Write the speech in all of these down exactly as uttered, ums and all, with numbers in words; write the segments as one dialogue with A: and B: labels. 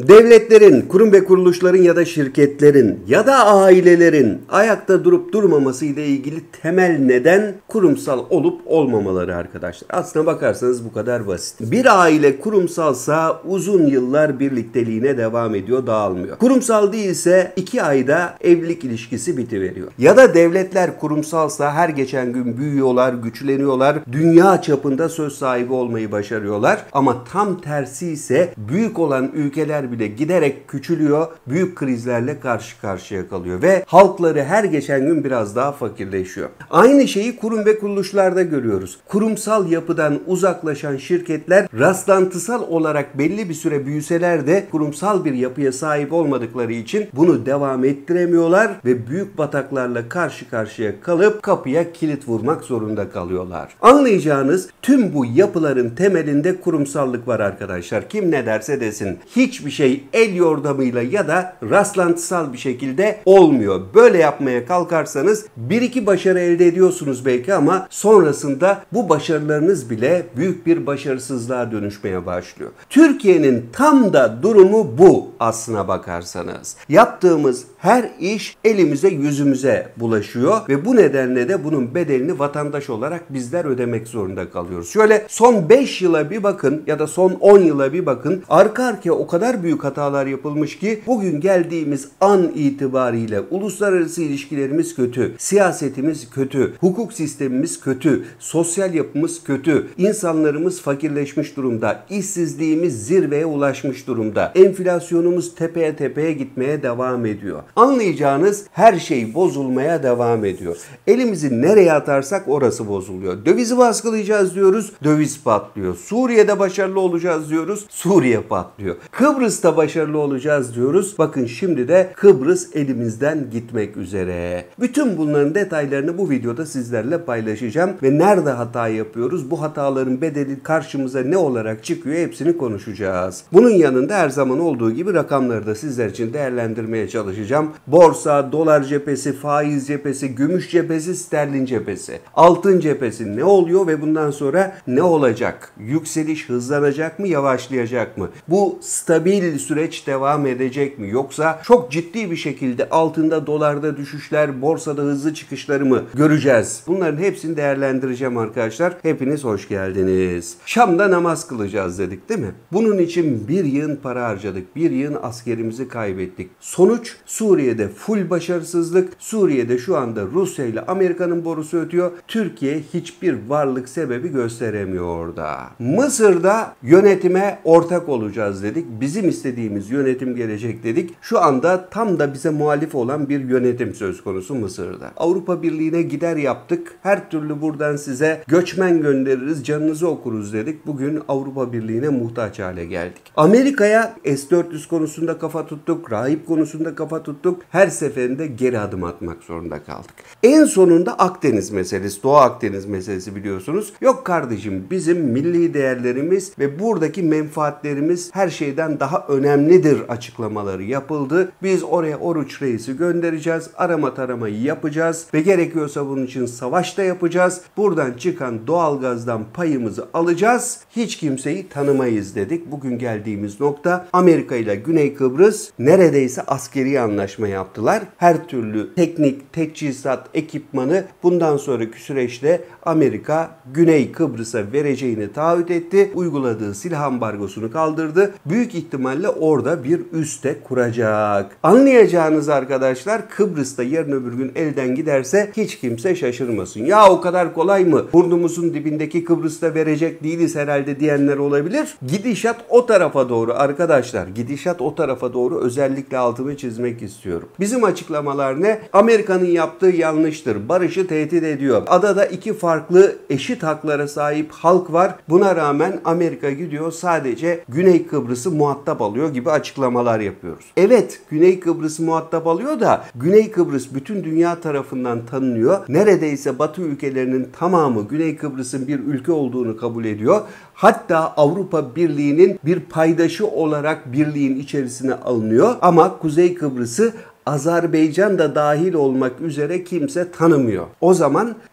A: Devletlerin, kurum ve kuruluşların ya da şirketlerin ya da ailelerin ayakta durup durmaması ile ilgili temel neden kurumsal olup olmamaları arkadaşlar. Aslına bakarsanız bu kadar basit. Bir aile kurumsalsa uzun yıllar birlikteliğine devam ediyor, dağılmıyor. Kurumsal değilse iki ayda evlilik ilişkisi bitiveriyor. Ya da devletler kurumsalsa her geçen gün büyüyorlar, güçleniyorlar, dünya çapında söz sahibi olmayı başarıyorlar. Ama tam tersi ise büyük olan ülkeler bile giderek küçülüyor, büyük krizlerle karşı karşıya kalıyor ve halkları her geçen gün biraz daha fakirleşiyor. Aynı şeyi kurum ve kuruluşlarda görüyoruz. Kurumsal yapıdan uzaklaşan şirketler rastlantısal olarak belli bir süre büyüseler de kurumsal bir yapıya sahip olmadıkları için bunu devam ettiremiyorlar ve büyük bataklarla karşı karşıya kalıp kapıya kilit vurmak zorunda kalıyorlar. Anlayacağınız tüm bu yapıların temelinde kurumsallık var arkadaşlar. Kim ne derse desin. Hiçbir şey el yordamıyla ya da rastlantısal bir şekilde olmuyor. Böyle yapmaya kalkarsanız bir iki başarı elde ediyorsunuz belki ama sonrasında bu başarılarınız bile büyük bir başarısızlığa dönüşmeye başlıyor. Türkiye'nin tam da durumu bu aslına bakarsanız. Yaptığımız her iş elimize yüzümüze bulaşıyor ve bu nedenle de bunun bedelini vatandaş olarak bizler ödemek zorunda kalıyoruz. Şöyle son beş yıla bir bakın ya da son on yıla bir bakın. Arka arkaya o kadar büyük hatalar yapılmış ki bugün geldiğimiz an itibariyle uluslararası ilişkilerimiz kötü, siyasetimiz kötü, hukuk sistemimiz kötü, sosyal yapımız kötü, insanlarımız fakirleşmiş durumda, işsizliğimiz zirveye ulaşmış durumda, enflasyonumuz tepeye tepeye gitmeye devam ediyor. Anlayacağınız her şey bozulmaya devam ediyor. Elimizi nereye atarsak orası bozuluyor. Dövizi baskılayacağız diyoruz, döviz patlıyor. Suriye'de başarılı olacağız diyoruz, Suriye patlıyor. Kıbrıs'ta başarılı olacağız diyoruz. Bakın şimdi de Kıbrıs elimizden gitmek üzere. Bütün bunların detaylarını bu videoda sizlerle paylaşacağım ve nerede hata yapıyoruz, bu hataların bedeli karşımıza ne olarak çıkıyor hepsini konuşacağız. Bunun yanında her zaman olduğu gibi rakamları da sizler için değerlendirmeye çalışacağım. Borsa, dolar cephesi, faiz cephesi, gümüş cephesi, sterlin cephesi, altın cephesi ne oluyor ve bundan sonra ne olacak? Yükseliş hızlanacak mı, yavaşlayacak mı? Bu stabil süreç devam edecek mi? Yoksa çok ciddi bir şekilde altında, dolarda düşüşler, borsada hızlı çıkışları mı göreceğiz? Bunların hepsini değerlendireceğim arkadaşlar. Hepiniz hoş geldiniz. Şam'da namaz kılacağız dedik değil mi? Bunun için bir yığın para harcadık. Bir yığın askerimizi kaybettik. Sonuç Suriye'de full başarısızlık. Suriye'de şu anda Rusya ile Amerika'nın borusu ötüyor. Türkiye hiçbir varlık sebebi gösteremiyor orada. Mısır'da yönetime ortak olacağız dedik. Bizim istediğimiz yönetim gelecek dedik. Şu anda tam da bize muhalif olan bir yönetim söz konusu Mısır'da. Avrupa Birliği'ne gider yaptık. Her türlü buradan size göçmen göndeririz, canınızı okuruz dedik. Bugün Avrupa Birliği'ne muhtaç hale geldik. Amerika'ya S dört yüz konusunda kafa tuttuk, rahip konusunda kafa tuttuk. Her seferinde geri adım atmak zorunda kaldık. En sonunda Akdeniz meselesi, Doğu Akdeniz meselesi biliyorsunuz. Yok kardeşim, bizim milli değerlerimiz ve buradaki menfaatlerimiz her şeyden daha önemlidir açıklamaları yapıldı. Biz oraya Oruç Reis'i göndereceğiz. Arama taramayı yapacağız ve gerekiyorsa bunun için savaş da yapacağız. Buradan çıkan doğalgazdan payımızı alacağız. Hiç kimseyi tanımayız dedik. Bugün geldiğimiz nokta Amerika ile Güney Kıbrıs neredeyse askeri anlaşma yaptılar. Her türlü teknik, teçhizat, ekipmanı bundan sonraki süreçte Amerika Güney Kıbrıs'a vereceğini taahhüt etti. Uyguladığı silah ambargosunu kaldırdı. Büyük ihtimalle orada bir üste kuracak. Anlayacağınız arkadaşlar, Kıbrıs'ta yarın öbür gün elden giderse hiç kimse şaşırmasın. Ya o kadar kolay mı? Burnumuzun dibindeki Kıbrıs'ta verecek değiliz herhalde diyenler olabilir. Gidişat o tarafa doğru arkadaşlar. Gidişat o tarafa doğru, özellikle altını çizmek istiyorum. Bizim açıklamalar ne? Amerika'nın yaptığı yanlıştır. Barışı tehdit ediyor. Adada iki farklı eşit haklara sahip halk var. Buna rağmen Amerika gidiyor sadece Güney Kıbrıs'ı muhatap alıyor gibi açıklamalar yapıyoruz. Evet, Güney Kıbrıs'ı muhatap alıyor da Güney Kıbrıs bütün dünya tarafından tanınıyor. Neredeyse Batı ülkelerinin tamamı Güney Kıbrıs'ın bir ülke olduğunu kabul ediyor. Hatta Avrupa Birliği'nin bir paydaşı olarak birliğin içerisine alınıyor. Ama Kuzey Kıbrıs'ı Azerbaycan da dahil olmak üzere kimse tanımıyor. O zaman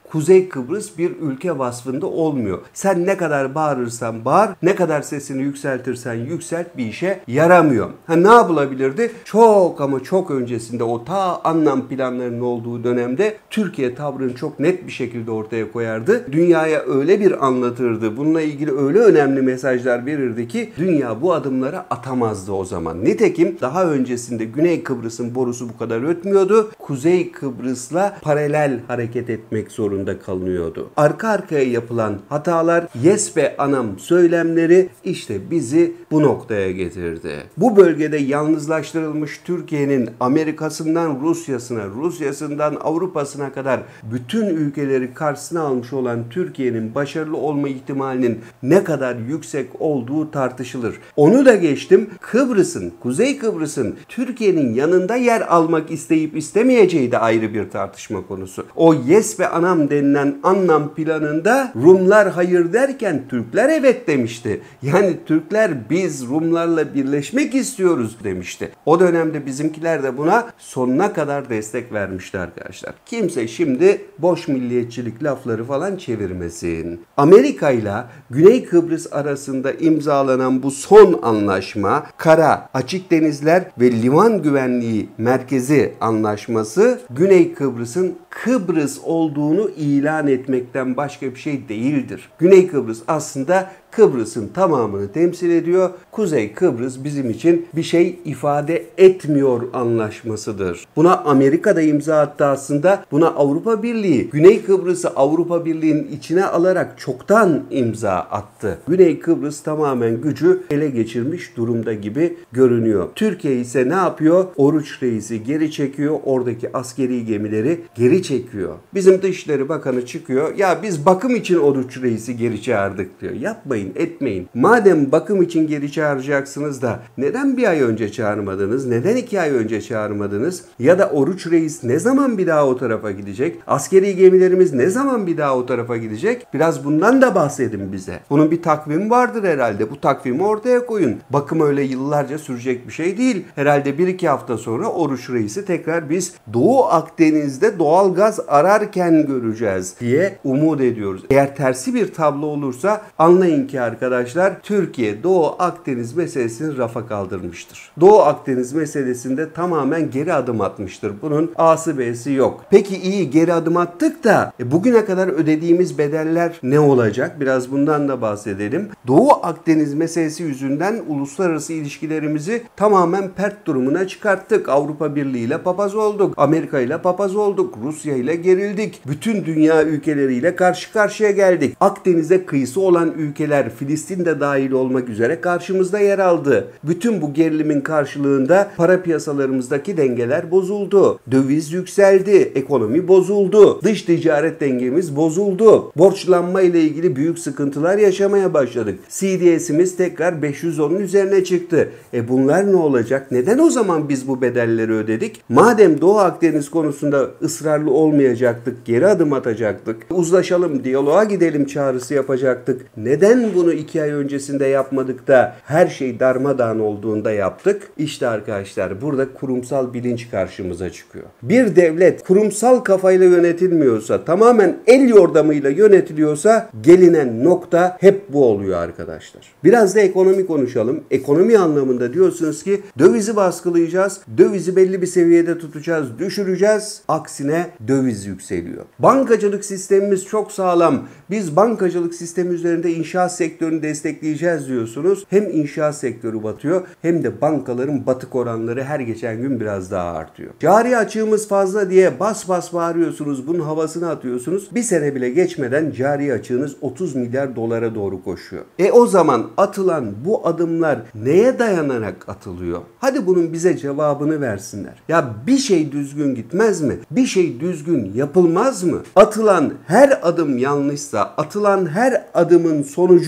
A: Kuzey Kıbrıs bir ülke vasfında olmuyor. Sen ne kadar bağırırsan bağır, ne kadar sesini yükseltirsen yükselt bir işe yaramıyor. Ha, ne yapılabilirdi? Çok ama çok öncesinde o ta anlam planlarının olduğu dönemde Türkiye tavrını çok net bir şekilde ortaya koyardı. Dünyaya öyle bir anlatırdı. Bununla ilgili öyle önemli mesajlar verirdi ki dünya bu adımları atamazdı o zaman. Nitekim daha öncesinde Güney Kıbrıs'ın borusu bu kadar ötmüyordu. Kuzey Kıbrıs'la paralel hareket etmek zorunda kalınıyordu. Arka arkaya yapılan hatalar, yes be anam söylemleri işte bizi bu noktaya getirdi. Bu bölgede yalnızlaştırılmış Türkiye'nin Amerika'sından Rusya'sına, Rusya'sından Avrupa'sına kadar bütün ülkeleri karşısına almış olan Türkiye'nin başarılı olma ihtimalinin ne kadar yüksek olduğu tartışılır. Onu da geçtim. Kıbrıs'ın, Kuzey Kıbrıs'ın Türkiye'nin yanında yer almak isteyip istemeyeceği de ayrı bir tartışma konusu. O yes ve anam denilen anlam planında Rumlar hayır derken Türkler evet demişti. Yani Türkler biz Rumlarla birleşmek istiyoruz demişti. O dönemde bizimkiler de buna sonuna kadar destek vermişti arkadaşlar. Kimse şimdi boş milliyetçilik lafları falan çevirmesin. Amerika ile Güney Kıbrıs arasında imzalanan bu son anlaşma, kara, açık denizler ve liman güvenliği merkezi anlaşması Güney Kıbrıs'ın Kıbrıs olduğunu ilan etmekten başka bir şey değildir. Güney Kıbrıs aslında Kıbrıs'ın tamamını temsil ediyor. Kuzey Kıbrıs bizim için bir şey ifade etmiyor anlaşmasıdır. Buna Amerika da imza attı aslında. Buna Avrupa Birliği, Güney Kıbrıs'ı Avrupa Birliği'nin içine alarak çoktan imza attı. Güney Kıbrıs tamamen gücü ele geçirmiş durumda gibi görünüyor. Türkiye ise ne yapıyor? Oruç Reis'i geri çekiyor. Oradaki askeri gemileri geri çekiyor. Bizim Dışişleri Bakanı çıkıyor. Ya biz bakım için Oruç Reis'i geri çağırdık diyor. Yapmayın, etmeyin. Madem bakım için geri çağıracaksınız da neden bir ay önce çağırmadınız? Neden iki ay önce çağırmadınız? Ya da Oruç Reis ne zaman bir daha o tarafa gidecek? Askeri gemilerimiz ne zaman bir daha o tarafa gidecek? Biraz bundan da bahsedin bize. Bunun bir takvimi vardır herhalde. Bu takvimi ortaya koyun. Bakım öyle yıllarca sürecek bir şey değil. Herhalde bir iki hafta sonra Oruç Reis'i tekrar biz Doğu Akdeniz'de doğal gaz ararken göreceğiz diye umut ediyoruz. Eğer tersi bir tablo olursa anlayın ki arkadaşlar Türkiye Doğu Akdeniz meselesini rafa kaldırmıştır. Doğu Akdeniz meselesinde tamamen geri adım atmıştır. Bunun A'sı B'si yok. Peki iyi geri adım attık da e, bugüne kadar ödediğimiz bedeller ne olacak? Biraz bundan da bahsedelim. Doğu Akdeniz meselesi yüzünden uluslararası ilişkilerimizi tamamen pert durumuna çıkarttık. Avrupa Birliği ile papaz olduk. Amerika ile papaz olduk. Rusya ile gerildik. Bütün dünya ülkeleriyle karşı karşıya geldik. Akdeniz'e kıyısı olan ülkeler, Filistin de dahil olmak üzere karşımızda yer aldı. Bütün bu gerilimin karşılığında para piyasalarımızdaki dengeler bozuldu. Döviz yükseldi. Ekonomi bozuldu. Dış ticaret dengemiz bozuldu. Borçlanma ile ilgili büyük sıkıntılar yaşamaya başladık. C D S'imiz tekrar beş yüz onun üzerine çıktı. E bunlar ne olacak? Neden o zaman biz bu bedelleri ödedik? Madem Doğu Akdeniz konusunda ısrarlı olmayacaktık, geri adım atacaktık, uzlaşalım, diyaloğa gidelim çağrısı yapacaktık. Neden bunu iki ay öncesinde yapmadık da her şey darmadağın olduğunda yaptık? İşte arkadaşlar burada kurumsal bilinç karşımıza çıkıyor. Bir devlet kurumsal kafayla yönetilmiyorsa, tamamen el yordamıyla yönetiliyorsa gelinen nokta hep bu oluyor arkadaşlar. Biraz da ekonomi konuşalım. Ekonomi anlamında diyorsunuz ki dövizi baskılayacağız, dövizi belli bir seviyede tutacağız, düşüreceğiz. Aksine döviz yükseliyor. Bankacılık sistemimiz çok sağlam. Biz bankacılık sistemi üzerinde inşaat sektörünü destekleyeceğiz diyorsunuz. Hem inşaat sektörü batıyor hem de bankaların batık oranları her geçen gün biraz daha artıyor. Cari açığımız fazla diye bas bas bağırıyorsunuz. Bunun havasını atıyorsunuz. Bir sene bile geçmeden cari açığınız otuz milyar dolara doğru koşuyor. E o zaman atılan bu adımlar neye dayanarak atılıyor? Hadi bunun bize cevabını versinler. Ya bir şey düzgün gitmez mi? Bir şey düzgün yapılmaz mı? Atılan her adım yanlışsa, atılan her adımın sonucu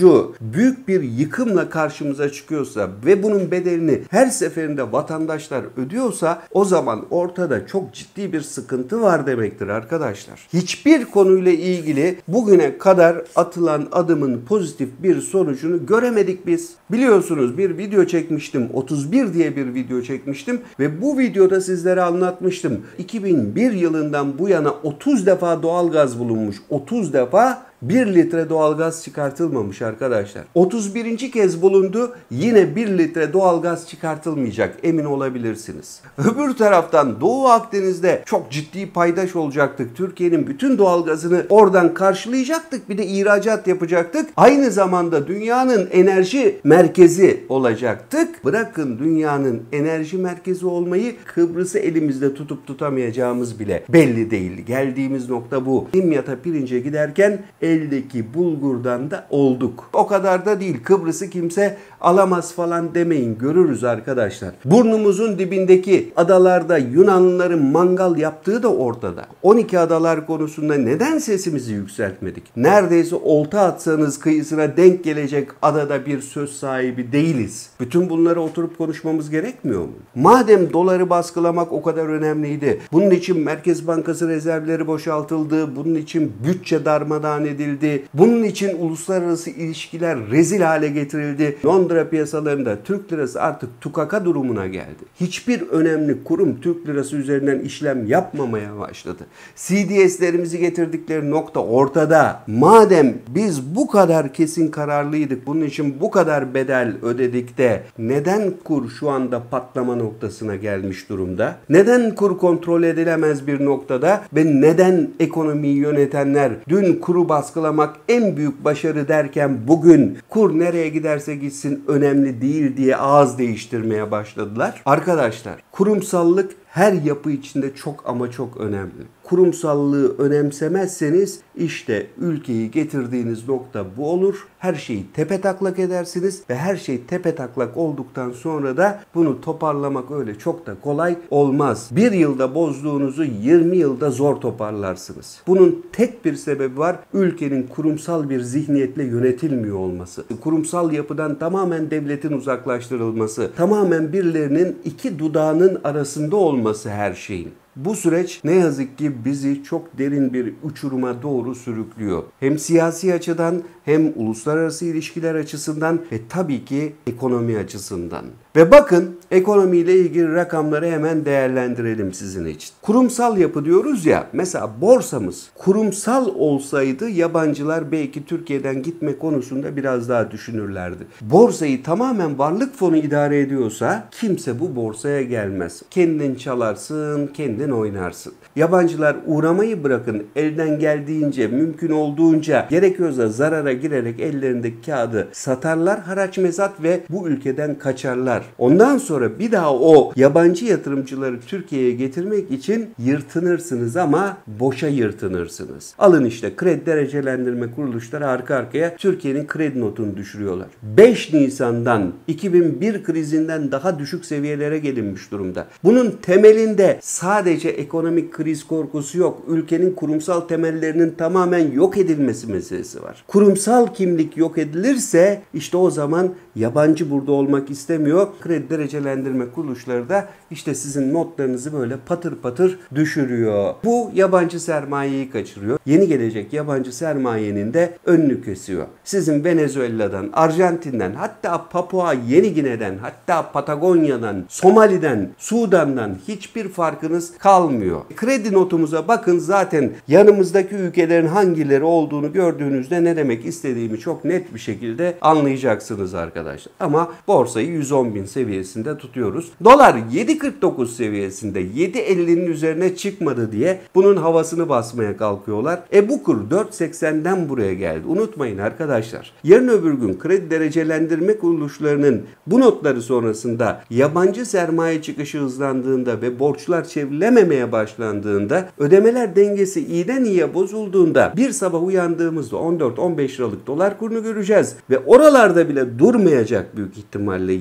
A: sonucu büyük bir yıkımla karşımıza çıkıyorsa ve bunun bedelini her seferinde vatandaşlar ödüyorsa o zaman ortada çok ciddi bir sıkıntı var demektir arkadaşlar. Hiçbir konuyla ilgili bugüne kadar atılan adımın pozitif bir sonucunu göremedik biz. Biliyorsunuz bir video çekmiştim. otuz bir diye bir video çekmiştim ve bu videoda sizlere anlatmıştım. iki bin bir yılından bu yana otuz defa doğalgaz bulunmuş. otuz defa bir litre doğalgaz çıkartılmamış arkadaşlar. otuz birinci kez bulundu. Yine bir litre doğalgaz çıkartılmayacak. Emin olabilirsiniz. Öbür taraftan Doğu Akdeniz'de çok ciddi paydaş olacaktık. Türkiye'nin bütün doğalgazını oradan karşılayacaktık. Bir de ihracat yapacaktık. Aynı zamanda dünyanın enerji merkezi olacaktık. Bırakın dünyanın enerji merkezi olmayı, Kıbrıs'ı elimizde tutup tutamayacağımız bile belli değil. Geldiğimiz nokta bu. Dimyat'a pirince giderken eldeki bulgurdan da olduk. O kadar da değil. Kıbrıs'ı kimse alamaz falan demeyin. Görürüz arkadaşlar. Burnumuzun dibindeki adalarda Yunanlıların mangal yaptığı da ortada. on iki adalar konusunda neden sesimizi yükseltmedik? Neredeyse olta atsanız kıyısına denk gelecek adada bir söz sahibi değiliz. Bütün bunları oturup konuşmamız gerekmiyor mu? Madem doları baskılamak o kadar önemliydi. Bunun için Merkez Bankası rezervleri boşaltıldı. Bunun için bütçe darmadağın edildi. Bunun için uluslararası ilişkiler rezil hale getirildi. Londra piyasalarında Türk lirası artık tukaka durumuna geldi. Hiçbir önemli kurum Türk lirası üzerinden işlem yapmamaya başladı. C D S'lerimizi getirdikleri nokta ortada. Madem biz bu kadar kesin kararlıydık, bunun için bu kadar bedel ödedik de neden kur şu anda patlama noktasına gelmiş durumda? Neden kur kontrol edilemez bir noktada ve neden ekonomiyi yönetenler dün kuru baskılamak en büyük başarı derken bugün kur nereye giderse gitsin önemli değil diye ağız değiştirmeye başladılar? Arkadaşlar, kurumsallık her yapı içinde çok ama çok önemli. Kurumsallığı önemsemezseniz işte ülkeyi getirdiğiniz nokta bu olur. Her şeyi tepetaklak edersiniz ve her şey tepetaklak olduktan sonra da bunu toparlamak öyle çok da kolay olmaz. Bir yılda bozduğunuzu yirmi yılda zor toparlarsınız. Bunun tek bir sebebi var. Ülkenin kurumsal bir zihniyetle yönetilmiyor olması. Kurumsal yapıdan tamamen devletin uzaklaştırılması. Tamamen birilerinin iki dudağının arasında olması her şeyin. Bu süreç ne yazık ki bizi çok derin bir uçuruma doğru sürüklüyor. Hem siyasi açıdan hem uluslararası ilişkiler açısından ve tabii ki ekonomi açısından. Ve bakın ekonomiyle ilgili rakamları hemen değerlendirelim sizin için. Kurumsal yapı diyoruz ya, mesela borsamız kurumsal olsaydı yabancılar belki Türkiye'den gitme konusunda biraz daha düşünürlerdi. Borsayı tamamen varlık fonu idare ediyorsa kimse bu borsaya gelmez. Kendin çalarsın, kendin oynarsın. Yabancılar uğramayı bırakın, elden geldiğince, mümkün olduğunca gerekiyorsa zarara girerek ellerindeki kağıdı satarlar, haraç mezat ve bu ülkeden kaçarlar. Ondan sonra bir daha o yabancı yatırımcıları Türkiye'ye getirmek için yırtınırsınız ama boşa yırtınırsınız. Alın işte kredi derecelendirme kuruluşları arka arkaya Türkiye'nin kredi notunu düşürüyorlar. beş Nisan'dan iki bin bir krizinden daha düşük seviyelere gelinmiş durumda. Bunun temelinde sadece ekonomik kriz korkusu yok. Ülkenin kurumsal temellerinin tamamen yok edilmesi meselesi var. Kurumsal kimlik yok edilirse işte o zaman yabancı burada olmak istemiyor. Kredi derecelendirme kuruluşları da işte sizin notlarınızı böyle patır patır düşürüyor. Bu yabancı sermayeyi kaçırıyor. Yeni gelecek yabancı sermayenin de önünü kesiyor. Sizin Venezuela'dan, Arjantin'den, hatta Papua Yeni Gine'den, hatta Patagonya'dan, Somali'den, Sudan'dan hiçbir farkınız kalmıyor. Kredi notumuza bakın, zaten yanımızdaki ülkelerin hangileri olduğunu gördüğünüzde ne demek istediğimi çok net bir şekilde anlayacaksınız arkadaşlar. Ama borsayı yüz on bin seviyesinde tutuyoruz. Dolar yedi kırk dokuz seviyesinde, yedi ellinin üzerine çıkmadı diye bunun havasını basmaya kalkıyorlar. E bu kur dört seksenden buraya geldi. Unutmayın arkadaşlar. Yarın öbür gün kredi derecelendirme kuruluşlarının bu notları sonrasında yabancı sermaye çıkışı hızlandığında ve borçlar çevrilememeye başlandığında, ödemeler dengesi iyiden iyiye bozulduğunda bir sabah uyandığımızda on dört on beş liralık dolar kurunu göreceğiz ve oralarda bile durmayacak büyük ihtimalle. yirmi lira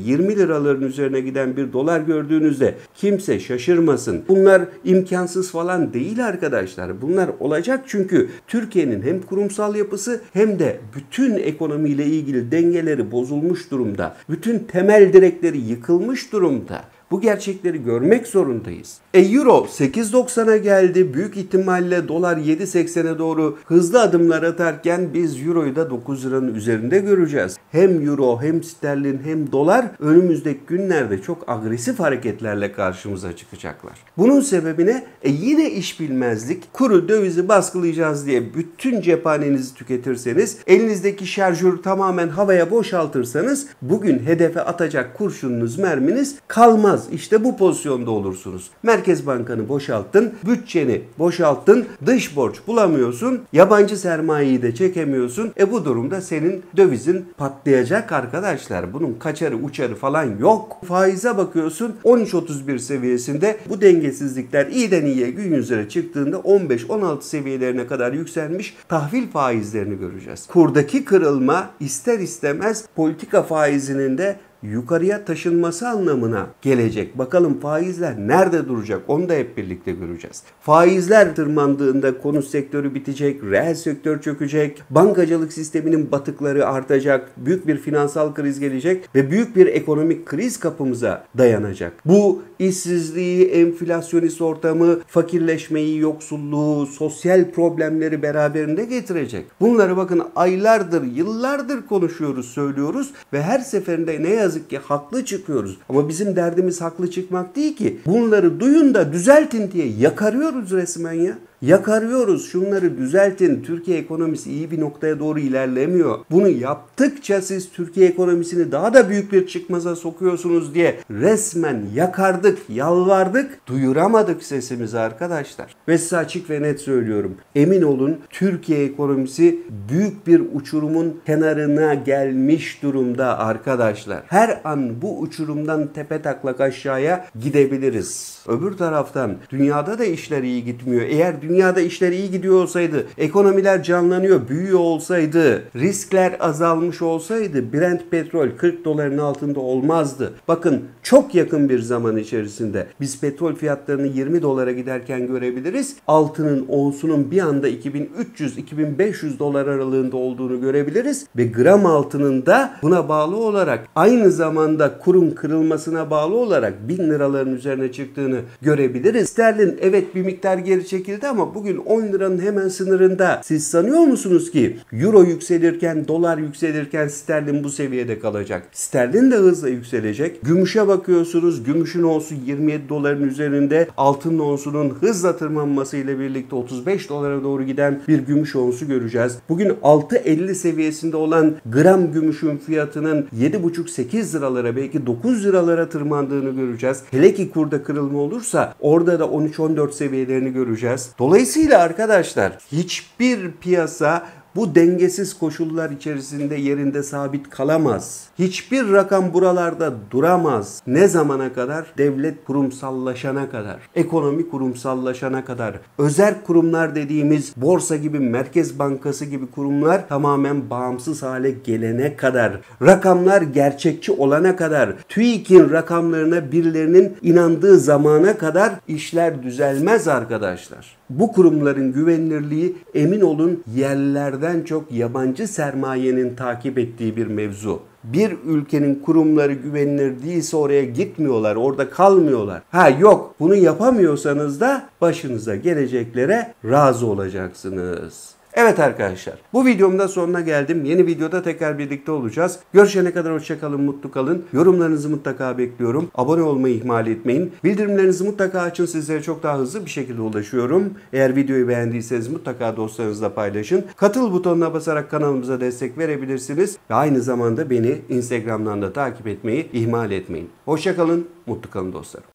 A: liraların üzerine giden bir dolar gördüğünüzde kimse şaşırmasın. Bunlar imkansız falan değil arkadaşlar. Bunlar olacak çünkü Türkiye'nin hem kurumsal yapısı hem de bütün ekonomiyle ilgili dengeleri bozulmuş durumda. Bütün temel direkleri yıkılmış durumda. Bu gerçekleri görmek zorundayız. E Euro sekiz doksana geldi. Büyük ihtimalle dolar yedi seksene doğru hızlı adımlar atarken biz Euro'yu da dokuz liranın üzerinde göreceğiz. Hem Euro hem sterlin hem dolar önümüzdeki günlerde çok agresif hareketlerle karşımıza çıkacaklar. Bunun sebebi ne? E yine iş bilmezlik. Kuru dövizi baskılayacağız diye bütün cephanenizi tüketirseniz, elinizdeki şarjörü tamamen havaya boşaltırsanız bugün hedefe atacak kurşununuz, merminiz kalmaz. İşte bu pozisyonda olursunuz. Merkez Bankanı boşalttın, bütçeni boşalttın, dış borç bulamıyorsun, yabancı sermayeyi de çekemiyorsun. E bu durumda senin dövizin patlayacak arkadaşlar. Bunun kaçarı uçarı falan yok. Faize bakıyorsun on üç otuz bir seviyesinde. Bu dengesizlikler iyiden iyiye gün yüzüne çıktığında on beş on altı seviyelerine kadar yükselmiş tahvil faizlerini göreceğiz. Kurdaki kırılma ister istemez politika faizinin de yukarıya taşınması anlamına gelecek. Bakalım faizler nerede duracak? Onu da hep birlikte göreceğiz. Faizler tırmandığında konut sektörü bitecek, reel sektör çökecek, bankacılık sisteminin batıkları artacak, büyük bir finansal kriz gelecek ve büyük bir ekonomik kriz kapımıza dayanacak. Bu işsizliği, enflasyonist ortamı, fakirleşmeyi, yoksulluğu, sosyal problemleri beraberinde getirecek. Bunları bakın aylardır, yıllardır konuşuyoruz, söylüyoruz ve her seferinde ne yazık yazık ki haklı çıkıyoruz. Ama bizim derdimiz haklı çıkmak değil ki. Bunları duyun da düzeltin diye yakarıyoruz resmen ya. Yakarıyoruz. Şunları düzeltin. Türkiye ekonomisi iyi bir noktaya doğru ilerlemiyor. Bunu yaptıkça siz Türkiye ekonomisini daha da büyük bir çıkmaza sokuyorsunuz diye resmen yakardık, yalvardık, duyuramadık sesimizi arkadaşlar. Ve size açık ve net söylüyorum. Emin olun Türkiye ekonomisi büyük bir uçurumun kenarına gelmiş durumda arkadaşlar. Her an bu uçurumdan tepe taklak aşağıya gidebiliriz. Öbür taraftan dünyada da işler iyi gitmiyor. Eğer dünyada işler iyi gidiyor olsaydı, ekonomiler canlanıyor, büyüyor olsaydı, riskler azalmış olsaydı Brent petrol kırk doların altında olmazdı. Bakın çok yakın bir zaman içerisinde biz petrol fiyatlarını yirmi dolara giderken görebiliriz. Altının onsunun bir anda iki bin üç yüz iki bin beş yüz dolar aralığında olduğunu görebiliriz ve gram altının da buna bağlı olarak aynı zamanda kurun kırılmasına bağlı olarak bin liraların üzerine çıktığını görebiliriz. Sterlin evet bir miktar geri çekildi ama bugün on liranın hemen sınırında. Siz sanıyor musunuz ki euro yükselirken, dolar yükselirken sterlin bu seviyede kalacak? Sterlin de hızla yükselecek. Gümüşe bakıyorsunuz. Gümüşün onsu yirmi yedi doların üzerinde. Altın onsunun hızla tırmanması ile birlikte otuz beş dolara doğru giden bir gümüş onsu göreceğiz. Bugün altı elli seviyesinde olan gram gümüşün fiyatının yedi buçuk sekiz liralara belki dokuz liralara tırmandığını göreceğiz. Hele ki kurda kırılma olursa orada da on üç on dört seviyelerini göreceğiz. Dolayısıyla arkadaşlar hiçbir piyasa bu dengesiz koşullar içerisinde yerinde sabit kalamaz. Hiçbir rakam buralarda duramaz. Ne zamana kadar? Devlet kurumsallaşana kadar. Ekonomi kurumsallaşana kadar. Özel kurumlar dediğimiz borsa gibi, Merkez Bankası gibi kurumlar tamamen bağımsız hale gelene kadar. Rakamlar gerçekçi olana kadar. TÜİK'in rakamlarına birilerinin inandığı zamana kadar işler düzelmez arkadaşlar. Bu kurumların güvenilirliği emin olun yerlerden çok yabancı sermayenin takip ettiği bir mevzu. Bir ülkenin kurumları güvenilir değilse oraya gitmiyorlar, orada kalmıyorlar. Ha yok, bunu yapamıyorsanız da başınıza geleceklere razı olacaksınız. Evet arkadaşlar, bu videomun da sonuna geldim. Yeni videoda tekrar birlikte olacağız. Görüşene kadar hoşça kalın, mutlu kalın. Yorumlarınızı mutlaka bekliyorum. Abone olmayı ihmal etmeyin. Bildirimlerinizi mutlaka açın. Sizlere çok daha hızlı bir şekilde ulaşıyorum. Eğer videoyu beğendiyseniz mutlaka dostlarınızla paylaşın. Katıl butonuna basarak kanalımıza destek verebilirsiniz. Ve aynı zamanda beni Instagram'dan da takip etmeyi ihmal etmeyin. Hoşça kalın, mutlu kalın dostlarım.